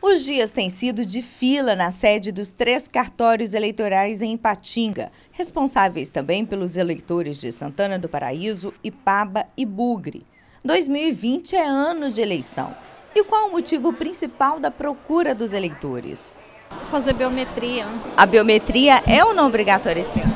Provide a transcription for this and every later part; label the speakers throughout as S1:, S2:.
S1: Os dias têm sido de fila na sede dos 3 cartórios eleitorais em Ipatinga, responsáveis também pelos eleitores de Santana do Paraíso, Ipaba e Bugre. 2020 é ano de eleição. E qual o motivo principal da procura dos eleitores?
S2: Fazer biometria.
S1: A biometria é ou não obrigatória esse ano?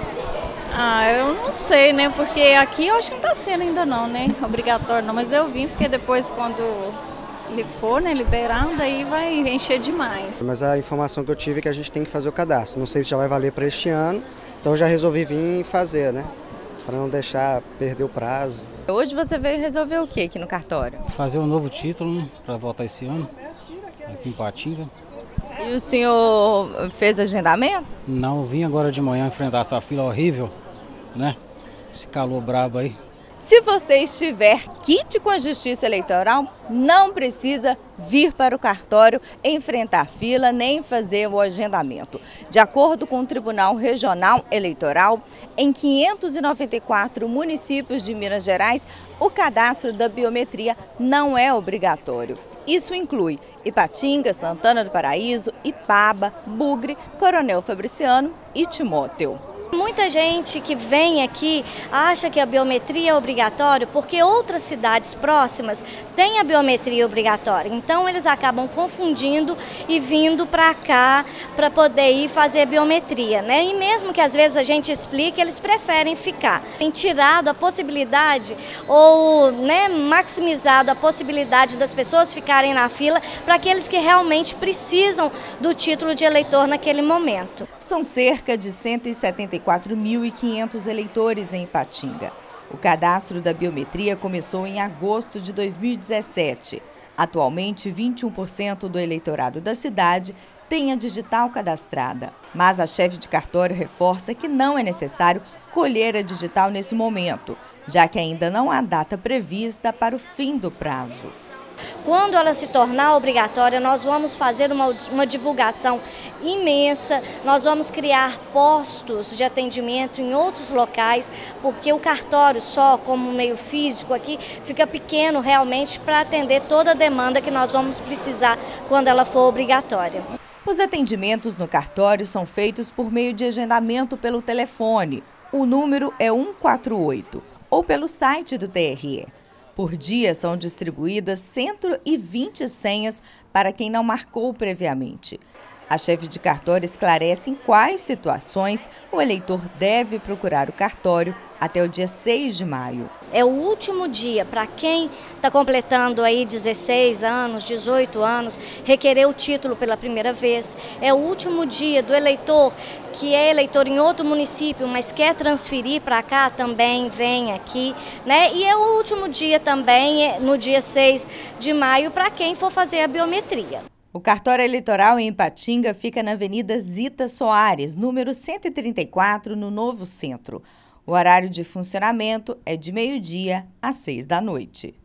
S2: Eu não sei, né? Porque aqui eu acho que não está sendo ainda não, né? Obrigatório não, mas eu vim porque depois quando ele for, né, liberado, aí vai encher demais.
S3: Mas a informação que eu tive é que a gente tem que fazer o cadastro. Não sei se já vai valer para este ano, então eu já resolvi vir fazer, né? Para não deixar perder o prazo.
S1: Hoje você veio resolver o que aqui no cartório?
S4: Fazer um novo título para votar esse ano, aqui em Ipatinga.
S1: E o senhor fez agendamento?
S4: Não, vim agora de manhã enfrentar essa fila horrível, né? Esse calor brabo aí.
S1: Se você estiver quite com a Justiça Eleitoral, não precisa vir para o cartório enfrentar fila nem fazer o agendamento. De acordo com o Tribunal Regional Eleitoral, em 594 municípios de Minas Gerais, o cadastro da biometria não é obrigatório. Isso inclui Ipatinga, Santana do Paraíso, Ipaba, Bugre, Coronel Fabriciano e Timóteo.
S5: Muita gente que vem aqui acha que a biometria é obrigatória porque outras cidades próximas têm a biometria obrigatória. Então eles acabam confundindo e vindo para cá para poder ir fazer a biometria, né? E mesmo que às vezes a gente explique, eles preferem ficar. Tem tirado a possibilidade ou, né, maximizado a possibilidade das pessoas ficarem na fila para aqueles que realmente precisam do título de eleitor naquele momento.
S1: São cerca de 174.500 eleitores em Ipatinga. O cadastro da biometria começou em agosto de 2017. Atualmente, 21% do eleitorado da cidade tem a digital cadastrada. Mas a chefe de cartório reforça que não é necessário colher a digital nesse momento, já que ainda não há data prevista para o fim do prazo.
S5: Quando ela se tornar obrigatória, nós vamos fazer uma divulgação imensa, nós vamos criar postos de atendimento em outros locais, porque o cartório só, como meio físico aqui, fica pequeno realmente para atender toda a demanda que nós vamos precisar quando ela for obrigatória.
S1: Os atendimentos no cartório são feitos por meio de agendamento pelo telefone. O número é 148 ou pelo site do TRE. Por dia são distribuídas 120 senhas para quem não marcou previamente. A chefe de cartório esclarece em quais situações o eleitor deve procurar o cartório até o dia 6 de maio.
S5: É o último dia para quem está completando aí 16 anos, 18 anos, requerer o título pela primeira vez. É o último dia do eleitor que é eleitor em outro município, mas quer transferir para cá, também vem aqui, né? E é o último dia também, no dia 6 de maio, para quem for fazer a biometria.
S1: O cartório eleitoral em Ipatinga fica na Avenida Zita Soares, número 134, no Novo Centro. O horário de funcionamento é de meio-dia às 6 da noite.